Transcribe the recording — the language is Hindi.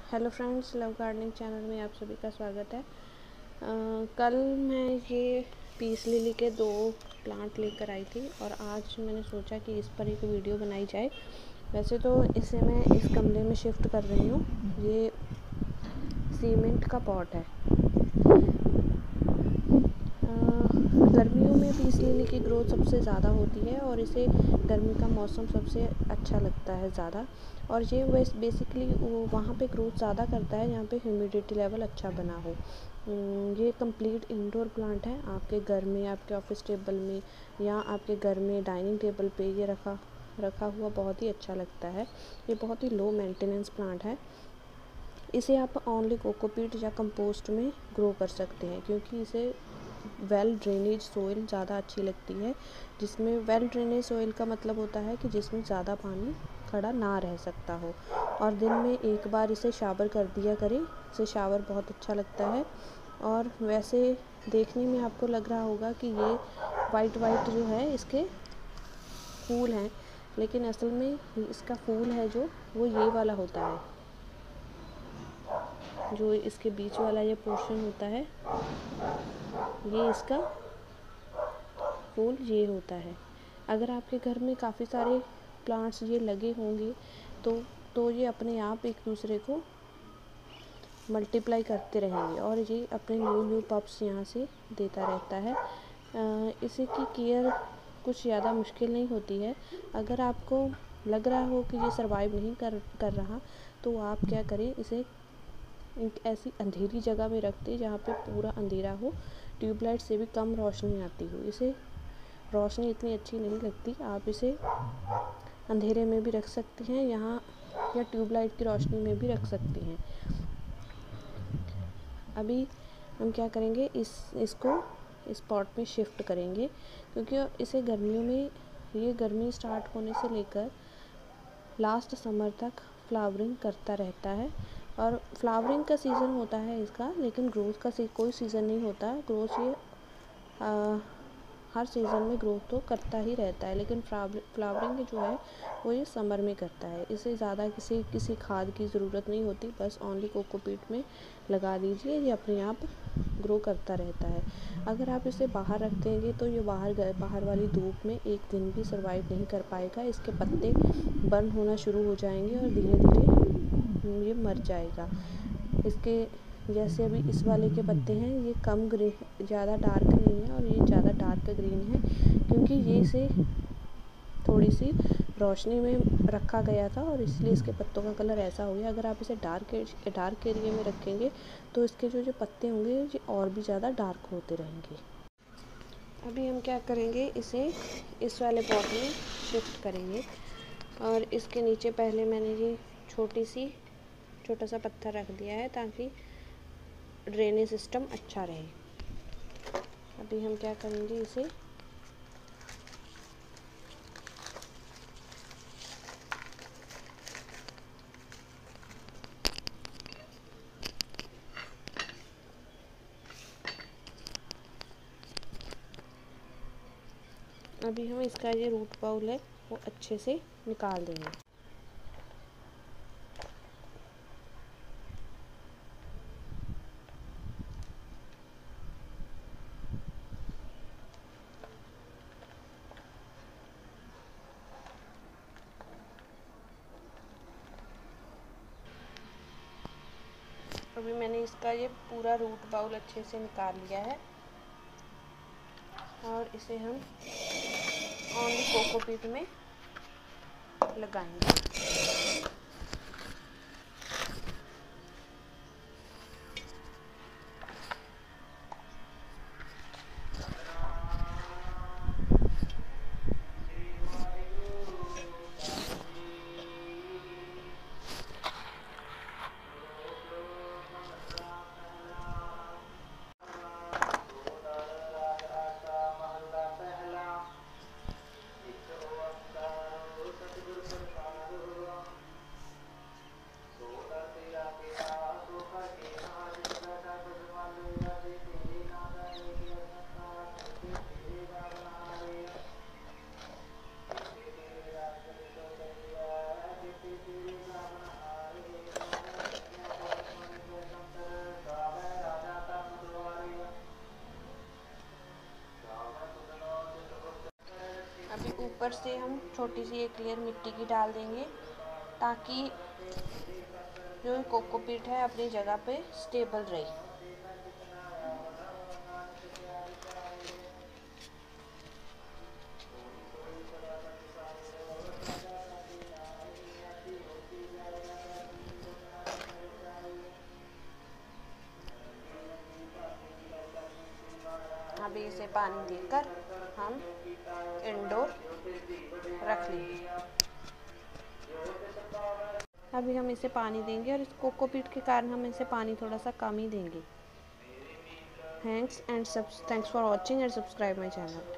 Hello friends, love gardening channel में आप सभी का स्वागत है। कल मैं ये पीस लिली के 2 प्लांट लेकर आई थी और आज मैंने सोचा कि इस पर एक वीडियो बनाई जाए। वैसे तो इसे मैं इस गमले में शिफ्ट कर रही हूँ। ये सीमेंट का पॉट है। गर्मियों में पीस लिली की ग्रोथ सबसे ज़्यादा होती है और इसे गर्मी का मौसम सबसे अच्छा लगता है ज़्यादा। और ये बेसिकली वो वहाँ पे ग्रोथ ज़्यादा करता है जहाँ पे ह्यूमिडिटी लेवल अच्छा बना हो। ये कंप्लीट इंडोर प्लांट है। आपके घर में, आपके ऑफिस टेबल में या आपके घर में डाइनिंग टेबल पे ये रखा हुआ बहुत ही अच्छा लगता है। ये बहुत ही लो मेंटेनेंस प्लांट है। इसे आप ओनली कोकोपीट या कंपोस्ट में ग्रो कर सकते हैं, क्योंकि इसे वेल ड्रेनेज सोइल ज़्यादा अच्छी लगती है। जिसमें वेल ड्रेनेज सोइल का मतलब होता है कि जिसमें ज़्यादा पानी खड़ा ना रह सकता हो, और दिन में एक बार इसे शावर कर दिया करें। इसे शावर बहुत अच्छा लगता है। और वैसे देखने में आपको लग रहा होगा कि ये वाइट जो है इसके फूल हैं, लेकिन असल में इसका फूल है जो वो ये वाला होता है। जो इसके बीच वाला ये पोर्शन होता है, ये इसका फूल ये होता है। अगर आपके घर में काफ़ी सारे प्लांट्स ये लगे होंगे तो ये अपने आप एक दूसरे को मल्टीप्लाई करते रहेंगे और ये अपने न्यू पप्स यहाँ से देता रहता है। इसे की केयर कुछ ज़्यादा मुश्किल नहीं होती है। अगर आपको लग रहा हो कि ये सर्वाइव नहीं कर रहा, तो आप क्या करें, इसे एक ऐसी अंधेरी जगह में रख दें जहाँ पे पूरा अंधेरा हो, ट्यूबलाइट से भी कम रोशनी आती हो। इसे रोशनी इतनी अच्छी नहीं लगती। आप इसे अंधेरे में भी रख सकती हैं यहाँ, या ट्यूबलाइट की रोशनी में भी रख सकती हैं। अभी हम क्या करेंगे, इसको इस पॉट में शिफ्ट करेंगे, क्योंकि इसे गर्मियों में, ये गर्मी स्टार्ट होने से लेकर लास्ट समर तक फ्लावरिंग करता रहता है। और फ्लावरिंग का सीज़न होता है इसका, लेकिन ग्रोथ का कोई सीज़न नहीं होता। ग्रोथ ये हर सीज़न में ग्रोथ तो करता ही रहता है, लेकिन फ्लावरिंग जो है वो ये समर में करता है। इसे ज़्यादा किसी खाद की ज़रूरत नहीं होती। बस ओनली कोकोपीट में लगा दीजिए, ये अपने आप ग्रो करता रहता है। अगर आप इसे बाहर रख देंगे तो ये बाहर वाली धूप में एक दिन भी सर्वाइव नहीं कर पाएगा। इसके पत्ते बर्न होना शुरू हो जाएंगे और धीरे धीरे ये मर जाएगा। इसके जैसे अभी इस वाले के पत्ते हैं, ये कम ग्रीन, ज़्यादा डार्क नहीं है और ये ज़्यादा डार्क ग्रीन है, क्योंकि ये इसे थोड़ी सी रोशनी में रखा गया था और इसलिए इसके पत्तों का कलर ऐसा हो गया। अगर आप इसे डार्क एरिया में रखेंगे तो इसके जो पत्ते होंगे ये और भी ज़्यादा डार्क होते रहेंगे। अभी हम क्या करेंगे, इसे इस वाले पॉट में शिफ्ट करेंगे और इसके नीचे पहले मैंने ये छोटा सा पत्थर रख दिया है ताकि ड्रेनेज सिस्टम अच्छा रहे। अभी हम क्या करेंगे, इसे अभी हम इसका ये रूट बाउल है वो अच्छे से निकाल देंगे। अभी मैंने इसका ये पूरा रूट बाउल अच्छे से निकाल लिया है और इसे हम ओनली कोकोपीट में लगाएंगे। ऊपर से हम छोटी सी एक लेयर मिट्टी की डाल देंगे ताकि जो कोकोपीट है अपनी जगह पे स्टेबल रहे। अभी इसे पानी देकर हम इंडोर रख लेंगे। अभी हम इसे पानी देंगे और इस कोकोपीट के कारण हम इसे पानी थोड़ा सा कम ही देंगे। Thanks for watching and subscribe my channel.